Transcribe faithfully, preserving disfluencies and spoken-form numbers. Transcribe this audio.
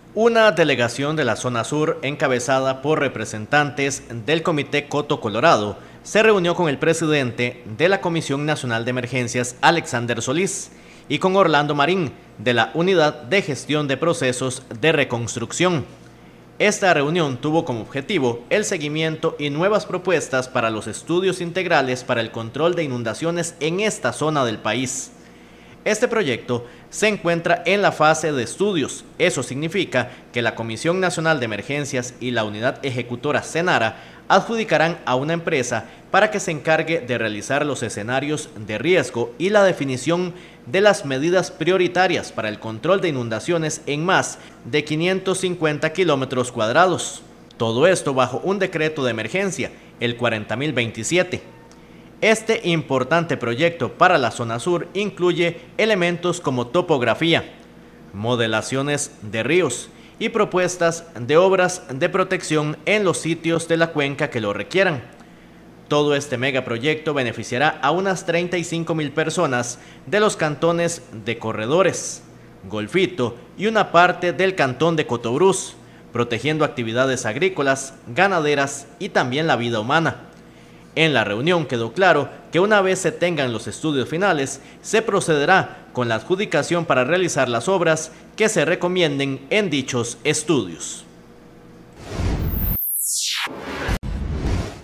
Una delegación de la zona sur, encabezada por representantes del Comité Coto Colorado, se reunió con el presidente de la Comisión Nacional de Emergencias, Alexander Solís, y con Orlando Marín, de la Unidad de Gestión de Procesos de Reconstrucción. Esta reunión tuvo como objetivo el seguimiento y nuevas propuestas para los estudios integrales para el control de inundaciones en esta zona del país. Este proyecto se encuentra en la fase de estudios. Eso significa que la Comisión Nacional de Emergencias y la Unidad Ejecutora Senara adjudicarán a una empresa para que se encargue de realizar los escenarios de riesgo y la definición de las medidas prioritarias para el control de inundaciones en más de quinientos cincuenta kilómetros cuadrados. Todo esto bajo un decreto de emergencia, el cuarenta mil veintisiete. Este importante proyecto para la zona sur incluye elementos como topografía, modelaciones de ríos y propuestas de obras de protección en los sitios de la cuenca que lo requieran. Todo este megaproyecto beneficiará a unas treinta y cinco mil personas de los cantones de Corredores, Golfito y una parte del cantón de Cotobruz, protegiendo actividades agrícolas, ganaderas y también la vida humana. En la reunión quedó claro que una vez se tengan los estudios finales, se procederá con la adjudicación para realizar las obras que se recomienden en dichos estudios.